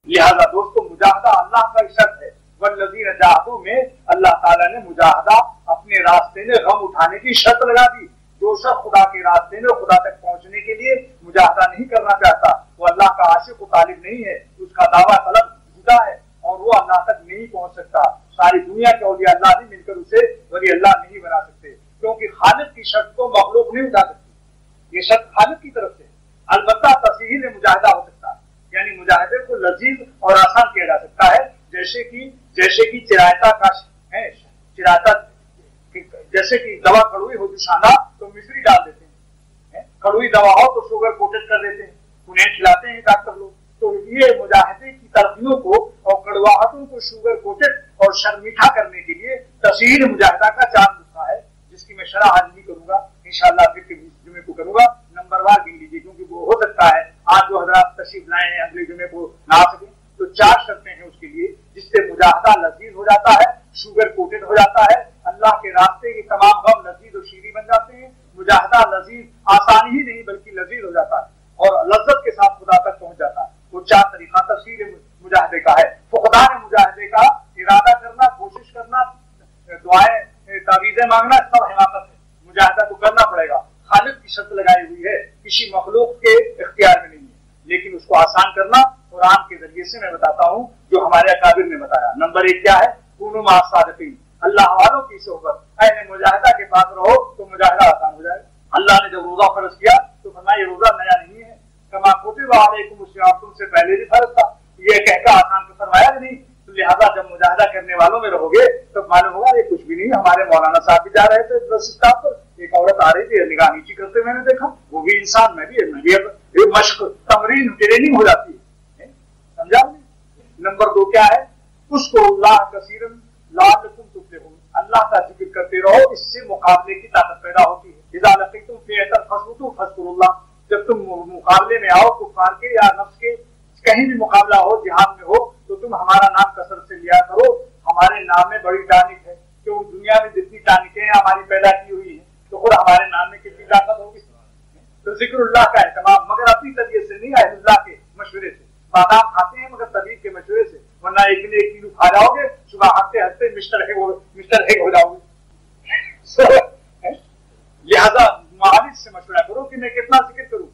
लिहाजा दोस्तों मुजाहदा अल्लाह का शर्त है। वल्लज़ीना जाहदू में अल्लाह ताला ने मुजाहदा अपने रास्ते में गम उठाने की शर्त लगा दी। जो शख्स खुदा के रास्ते में खुदा तक पहुंचने के लिए मुजाहदा नहीं करना चाहता वो अल्लाह का आशिक व तालिब नहीं है, उसका दावा तलब जुदा है और वो अल्लाह तक नहीं पहुंच सकता। सारी दुनिया के औलिया अल्लाह भी मिलकर उसे वली अल्लाह नहीं बना सकते, क्योंकि खालिक की शर्त को मखलूक नहीं उठा सकती। ये शर्त खालिक की तरफ से। अलबत्ता तस्हील मुजाहिदा हो सकता है, यानी मुजाहिदे को लजीज और आसान किया जा सकता है। जैसे कि चिरायता का है, चिरायता जैसे कि दवा कड़वी हो दुशाना तो मिश्री डाल देते हैं, कड़वी दवा हो तो शुगर कोटेड कर देते हैं, उन्हें खिलाते हैं डॉक्टर लोग। तो ये मुजाहिदे की तरफियों को और कड़वाहटों को शुगर कोटेड और शर्मीठा करने के लिए तस्हील मुजाहिदा का चांद नुस्खा है, जिसकी मैं शरह आज नहीं करूंगा, इंशाअल्लाह फिर के जुमे को करूंगा। नंबरवार गिन लीजिए, क्योंकि वो हो सकता है आज जो हजरात तशरीफ लाए हैं अगले जुमे को ना आ सके। तो 4 शर्तें हैं उसके लिए, जिससे मुजाहिदा लजीज हो जाता है, शुगर कोटेड हो जाता है, अल्लाह के रास्ते के तमाम गम लजीज और शीरी बन जाते हैं। मुजाहिदा लजीज आसानी ही नहीं बल्कि लजीज हो जाता है और लज्जत के साथ खुदा तक पहुंच जाता है। वो 4 तरीका तफसीर मुजाहिदे का है। फुक़दान मुजाहिदे का इरादा करना, कोशिश करना, दुआएं तावीज़ें मांगना सब हिमाकत है। मुजाहिदा तो करना पड़ेगा, खालिक की शर्त लगाई हुई है, किसी मखलूक के इख्तियार में नहीं है, लेकिन उसको आसान करना कुरान के जरिए से मैं बताता हूँ जो हमारे अकाबिर ने बताया। नंबर 1 क्या है? कुनू मअस सादिक़ीन, अल्लाह वालों की सोहबत। ऐसे मुजाहिदा के पास रहो तो मुजाहिदा आसान हो जाएगा। अल्लाह ने जब रोजा फर्ज किया तो फरमाया ये रोजा नया नहीं है, कमा कुतिबा अलैकुमुस सियाम, तुमसे पहले भी फर्ज था, ये कहकर आसान तो फरमाया नहीं। तो लिहाजा जब मुजाहिदा करने वालों में रहोगे तो मालूम होगा ये कुछ भी नहीं। हमारे मौलाना साहब भी जा रहे थे बस स्टॉप पर, एक औरत आ रही थी, निगाह नीची करते मैंने देखा, वो भी इंसान, मैं भी मश्क तमरीन ट्रेनिंग हो जाती है, समझा? नंबर 2 क्या है? उसको अल्लाह कसीरन लअल्लकुम तुफ्लिहून, अल्लाह का जिक्र करते रहो, इससे मुकाबले की ताकत पैदा होती है। इज़ा लक़ीतुम फ़िअतन फ़स्बुतू फ़ज़्कुरुल्लाह, जब तुम मुकाबले में आओ कुफ़ार के या नफ्स के, कहीं भी मुकाबला हो, जिहाद में हो, तो तुम हमारा नाम कसरत से लिया करो। हमारे नाम में बड़ी टानिक है, क्यों दुनिया में जितनी टानिकें हमारी पैदा की हुई है तो खुद हमारे नाम में कितनी ताकत होगी। तो जिक्रुल्लाह का एहतमाम, मगर अपनी तबीयत से नहीं, अल्लाह के मशवरे से। बादाम खाते हैं मगर तबीयत के मशवरे से, वरना एक दिन 1 किलो खा जाओगे, सुबह हंसते हंसते मिस्टर हेग हो जाओगे। लिहाजा मालिक से मशवरा करो कि मैं कितना जिक्र करूं,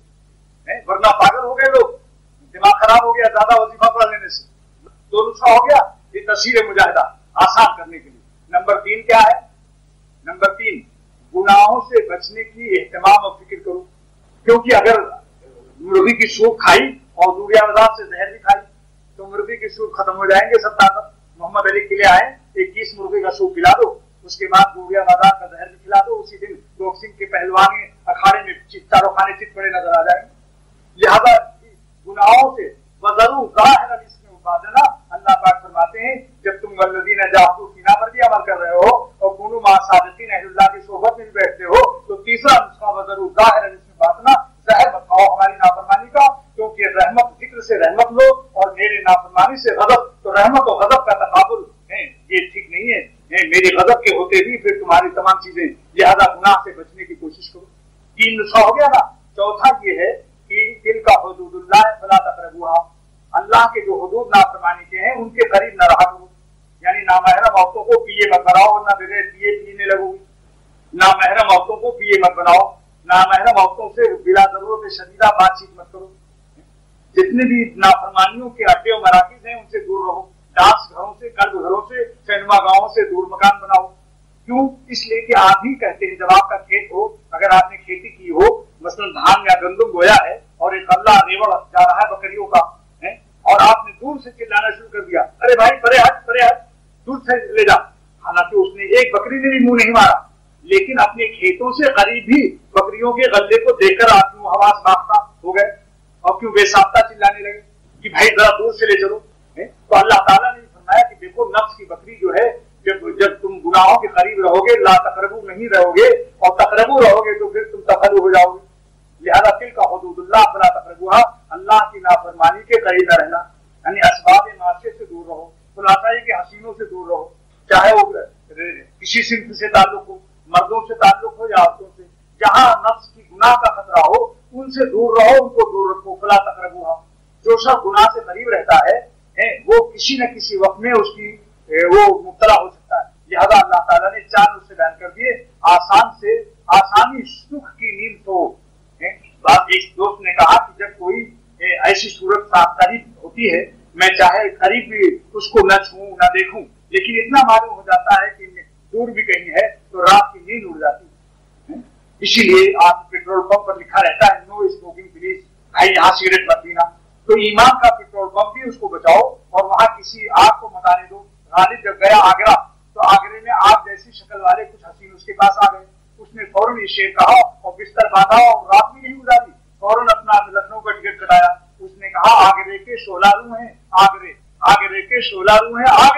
वरना पागल हो गए लोग, दिमाग खराब हो गया ज्यादा वजीफा पढ़ लेने से। तो नुस्खा हो गया ये तस्हीर मुजाहिदा आसान करने के लिए। नंबर 3 क्या है? नंबर 3 गुनाहों से बचने की एहतमाम और फिक्र करो, क्योंकि अगर मुर्गी की सूप खाई और दूरियाबाद से जहर भी खाई तो मुर्गी की सूप खत्म हो जाएंगे सब ताकत। मोहम्मद अली के लिए आए, 21 मुर्गी का सूप खिला दो, उसके बाद दूरियाबाद का जहर भी खिला दो, उसी दिन बॉक्सिंग के पहलवान अखाड़े में चारों खाने चित पड़े नजर आ जाएंगे। लिहाजा गुनाहों से वज़रू ज़ाहिरन इसमें उबादना, अल्लाह पाक फरमाते हैं जब तुम वल्लज़ीना जाहदू फीना पर भी अमल कर रहे हो और कुनू मअस सादिक़ीन अहलुल्लाह की सोहबत में बैठते हो, तो तीसरा नुस्खा वज़रू ज़ाहिरन इसमें उबादना, ज़हर मत खाओ हमारी नाफरमानी का, क्योंकि रहमत जिक्र से रहमत लो और मेरे नाफरमानी से गज़ब, तो रहमत और गज़ब का तकाबुल है, ये ठीक नहीं है। मेरे गज़ब के होते भी फिर तुम्हारी तमाम चीजें, लिहाजा गुनाह से बचने की कोशिश करो। 3 नुस्खा हो गया ना। चौथा ये है कि तिल्का हुदूदुल्लाह फला तक़रबूहा, अल्लाह के जो हुदूद नाफरमानी के हैं उनके करीब न रहा करो, यानी नामहरम औरतों को पिए मत बनाओ, वरना बगैर पिए पीने लगोगी। नामहरम औरतों को पिए मत बनाओ, नामहरम औरतों से बिला जरूरत शदीदा बातचीत मत करो। जितने भी नाफरमानियों के अड्डे और मराकिज हैं उनसे दूर रहो। डांस घरों से, क्लब घरों से, सिनेमा गांवों से दूर मकान बनाओ। क्यों? इसलिए कि आप ही कहते हैं जब आपका खेत हो, अगर आपने खेती की हो, मसलन धान या गंदम बोया है और एक अल्लाह रेवड़ जा रहा है बकरियों का है, और आपने दूर से चिल्लाना शुरू कर दिया, अरे भाई परे हट दूर से ले जा। हालांकि उसने एक बकरी ने भी मुंह नहीं मारा, लेकिन अपने खेतों से करीब ही बकरियों के गले को देखकर आप क्यों हवास बाख्ता हो गए और क्यों बेसाख्ता चिल्लाने लगे कि भाई जरा दूर से ले चलो। तो अल्लाह ताला ने फरमाया कि देखो नफ्स की बकरी जो है, जब तुम गुनाहों के करीब रहोगे, ला तक़रबू नहीं रहोगे और तक़रबू रहोगे तो फिर तुम तफ़ल्लु हो जाओगे। लिहाजा तिल्का हुदूदुल्लाह फला तक़रबूहा, अल्लाह की नाफरमानी के करीब न रहना, यानी असबाब मासियत से दूर रहो, खुलासा है कि हसीनों से दूर रहो, चाहे वो किसी सिंफ से ताल्लुक हो, मर्दों से ताल्लुक हो या औरतों से, जहां नफ्स की गुनाह का खतरा हो उनसे दूर रहो, उनको दूर रखो। फला तक़रबूहा, जो शख्स गुनाह से करीब रहता है किसी न किसी वक्त में उसकी वो मुब्तला हो सकता है। लिहाजा अल्लाह ताला ने 4 नुस्खे बयान कर दिए। आसानी सुख की नींद तो बात एक दोस्त ने कहा कि जब कोई ऐसी सूरत साफ करीब होती है, मैं चाहे करीब भी उसको न छूं न देखूं, लेकिन इतना मालूम हो जाता है कि दूर भी कहीं है तो रात की नींद उड़ जाती है। इसीलिए आप पेट्रोल पंप पर लिखा रहता है नो स्मोकिंग प्लीज, भाई यहाँ सिगरेट मत पीना। तो ईमान का पेट्रोल पंप भी उसको बचाओ और वहां किसी आग को मत आने दो। गालिब जब गया आगरा तो आगरे में आग जैसी शक्ल वाले कुछ हसीन उसके पास आ गए। उसने फौरन ये शेर कहा और बिस्तर बांधा और रात में नहीं गुजारी, फौरन अपना लखनऊ का टिकट कटाया। उसने कहा आगरे के 16 रू हैं, आगरे के 16 रू हैं, आगरे